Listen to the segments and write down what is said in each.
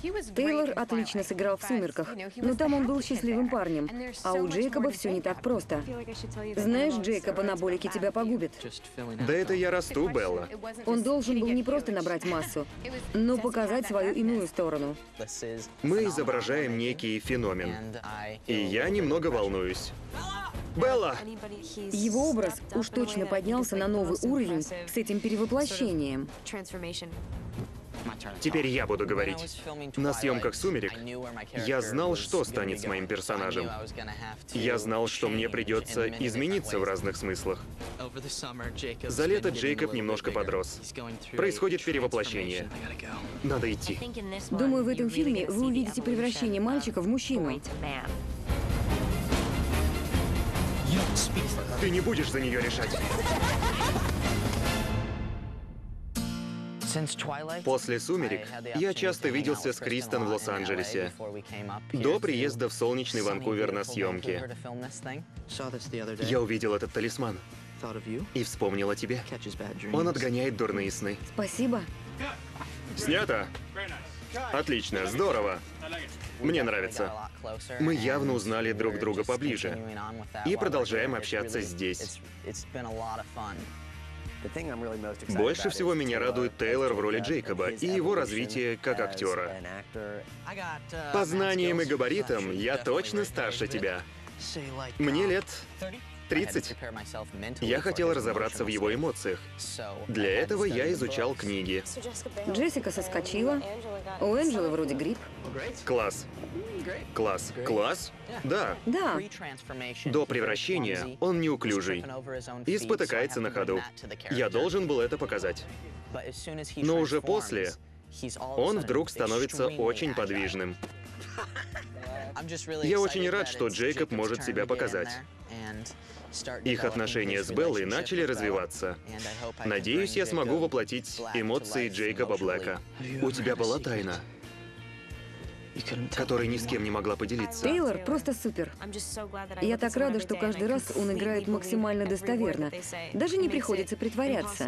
Тейлор отлично сыграл в «Сумерках», но там он был счастливым парнем, а у Джейкоба все не так просто. Знаешь, Джейкоб, анаболики тебя погубит. Да это я расту, Белла. Он должен был не просто набрать массу, но показать свою иную сторону. Мы изображаем некий феномен. И я немного волнуюсь. Белла! Его образ уж точно поднялся на новый уровень с этим перевоплощением. Теперь я буду говорить. На съемках «Сумерек» я знал, что станет с моим персонажем. Я знал, что мне придется измениться в разных смыслах. За лето Джейкоб немножко подрос. Происходит перевоплощение. Надо идти. Думаю, в этом фильме вы увидите превращение мальчика в мужчину. Ты не будешь за нее решать. После «Сумерек» я часто виделся с Кристен в Лос-Анджелесе, до приезда в солнечный Ванкувер на съемки. Я увидел этот талисман и вспомнил о тебе. Он отгоняет дурные сны. Спасибо. Снято? Отлично, здорово. Мне нравится. Мы явно узнали друг друга поближе и продолжаем общаться здесь. Больше всего меня радует Тейлор в роли Джейкоба и его развитие как актера. По знаниям и габаритам я точно старше тебя. Мне лет 30. Я хотел разобраться в его эмоциях. Для этого я изучал книги. Джессика соскочила. У Энджелы вроде грипп. Класс. Класс. Класс? Да. Да. До превращения он неуклюжий и спотыкается на ходу. Я должен был это показать. Но уже после он вдруг становится очень подвижным. Я очень рад, что Джейкоб может себя показать. Их отношения с Беллой начали развиваться. Надеюсь, я смогу воплотить эмоции Джейкоба Блэка. У тебя была тайна, которой ни с кем не могла поделиться. Тейлор просто супер. Я так рада, что каждый раз он играет максимально достоверно. Даже не приходится притворяться.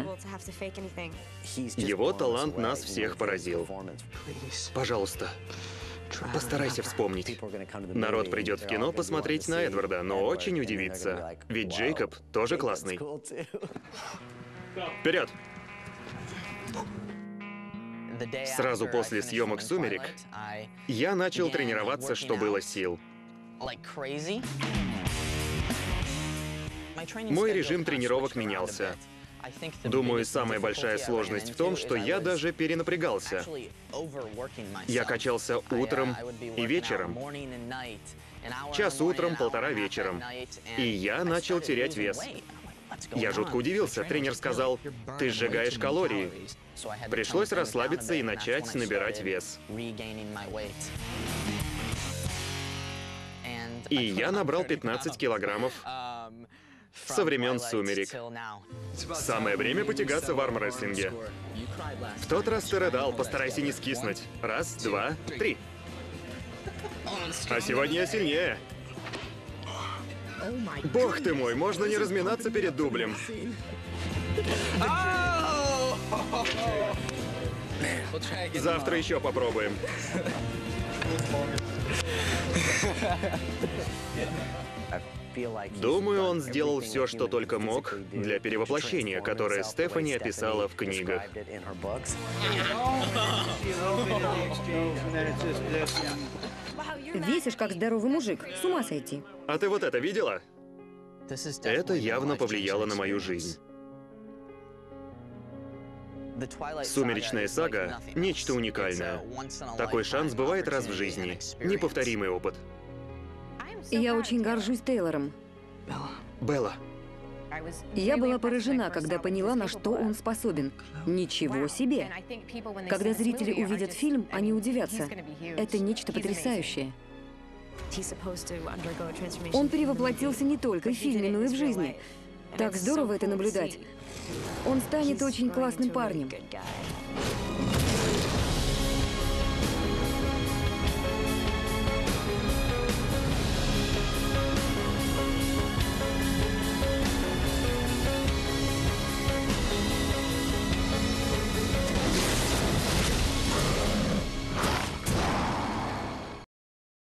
Его талант нас всех поразил. Пожалуйста, постарайся вспомнить. Народ придет в кино посмотреть на Эдварда, но очень удивится. Ведь Джейкоб тоже классный. Вперед! Сразу после съемок «Сумерек» я начал тренироваться, что было сил. Мой режим тренировок менялся. Думаю, самая большая сложность в том, что я даже перенапрягался. Я качался утром и вечером. Час утром, полтора вечером. И я начал терять вес. Я жутко удивился. Тренер сказал: «Ты сжигаешь калории». Пришлось расслабиться и начать набирать вес. И я набрал 15 килограммов со времен «Сумерек». Самое время потягаться в армрестлинге. В тот раз ты рыдал, постарайся не скиснуть. Раз, два, три. А сегодня я сильнее. Бог ты мой, можно не разминаться перед дублем. Завтра еще попробуем. Думаю, он сделал все, что только мог для перевоплощения, которое Стефани описала в книгах. Весишь, как здоровый мужик. С ума сойти. А ты вот это видела? Это явно повлияло на мою жизнь. «Сумеречная сага» — нечто уникальное. Такой шанс бывает раз в жизни. Неповторимый опыт. Я очень горжусь Тейлором. Белла. Я была поражена, когда поняла, на что он способен. Ничего себе! Когда зрители увидят фильм, они удивятся. Это нечто потрясающее. Он перевоплотился не только в фильме, но и в жизни. Так здорово это наблюдать. Он станет очень классным парнем.